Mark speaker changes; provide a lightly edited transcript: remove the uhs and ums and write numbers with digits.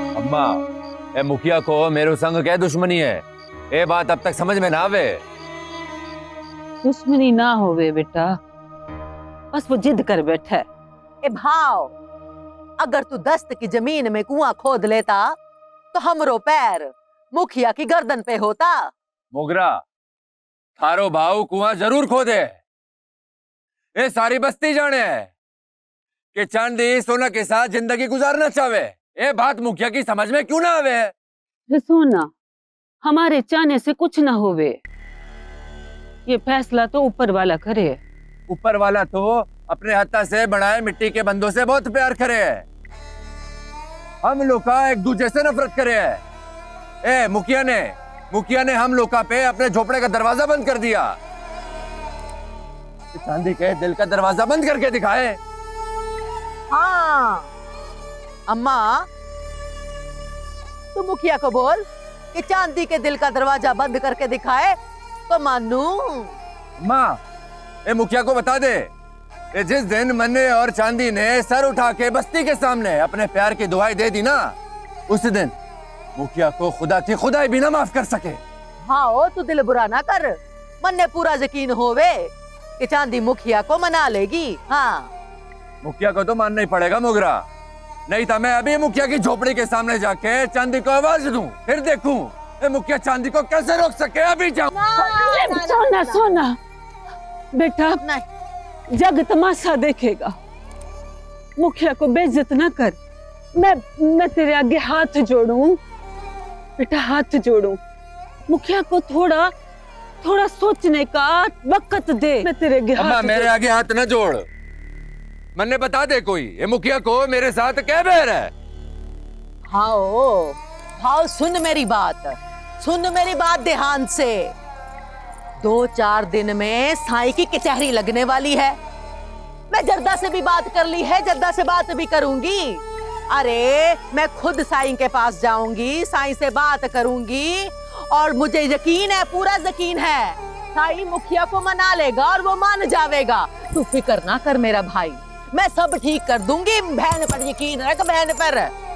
Speaker 1: अम्मा, ए मुखिया को मेरे संग क्या दुश्मनी है? ये बात अब तक समझ में ना आवे।
Speaker 2: दुश्मनी ना होवे बेटा, बस वो जिद कर बैठा है।
Speaker 3: ए भाव, अगर तू दस्त की जमीन में कुआं खोद लेता तो हमरो पैर मुखिया की गर्दन पे होता।
Speaker 1: मोगरा, थारो भाव कुआं जरूर खोदे। ये सारी बस्ती जाने है कि चांदी सोना के साथ जिंदगी गुजारना चाहे। ये बात मुखिया की समझ में क्यों ना आवे?
Speaker 2: सोना हमारे चाहने से कुछ ना होवे, ये फैसला तो ऊपर वाला करे।
Speaker 1: ऊपर वाला तो अपने हत्था से बनाए मिट्टी के बंदों से बहुत प्यार करे है। हम लोग का एक दूसरे से नफरत करे है। ए मुखिया ने हम लोग का पे अपने झोपड़े का दरवाजा बंद कर दिया। चांदी के दिल का दरवाजा बंद करके दिखाए।
Speaker 3: हाँ अम्मा, तू मुखिया को बोल कि चांदी के दिल का दरवाजा बंद करके दिखाए तो मानू।
Speaker 1: माँ, ए मुखिया को बता दे, ये जिस दिन मन्ने और चांदी ने सर उठा के बस्ती के सामने अपने प्यार की दुआई दे दी ना, उस दिन मुखिया को खुदा की खुदाई भी ना माफ कर सके।
Speaker 3: हाँ ओ, तू दिल बुरा ना कर। मन्ने पूरा यकीन होवे कि चांदी मुखिया को मना लेगी। हाँ,
Speaker 1: मुखिया को तो मानना ही पड़ेगा मोगरा, नहीं तो मैं अभी मुखिया की झोपड़ी के सामने जाके चांदी को आवाज दूं, फिर देखूं ये मुखिया चांदी को कैसे रोक सके। अभी जाऊं।
Speaker 2: सोना सोना बेटा, जग तमाशा देखेगा, मुखिया को बेइज्जत ना कर। मैं तेरे आगे हाथ जोड़ूं बेटा, हाथ जोड़ूं। मुखिया को थोड़ा सोचने का वक्त दे। मैं तेरे आगे
Speaker 1: अम्मा, मेरे आगे हाथ न जोड़। मन्ने बता दे कोई, ये मुखिया को मेरे साथ क्या बैर है?
Speaker 3: हाँ, सुन मेरी बात ध्यान से। 2-4 दिन में साईं की कचहरी लगने वाली है। मैं जर्दा से भी बात कर ली है, जर्दा से बात भी करूंगी। अरे मैं खुद साईं के पास जाऊंगी, साईं से बात करूंगी और मुझे यकीन है, पूरा यकीन है, साईं मुखिया को मना लेगा और वो मान जाएगा। तू फिक्र ना कर मेरा भाई, मैं सब ठीक कर दूंगी। बहन पर यकीन रख, बहन पर।